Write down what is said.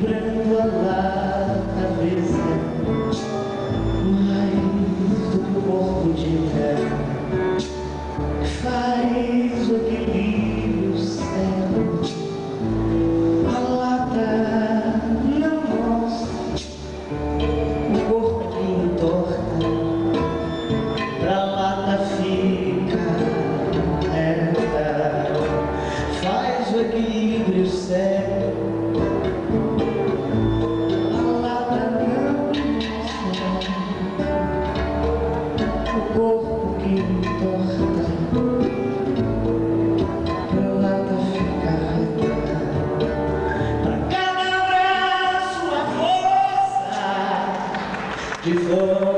equilibrando a lata avessa, mais do que o corpo de terra faz o equilíbrio certo. A lata não mostra o corpo que entorta, pra lata fica reta, faz o equilíbrio certo. A lata não mostra o corpo que entorta, pra lata fica reta. Pra cada abraço a força de fora.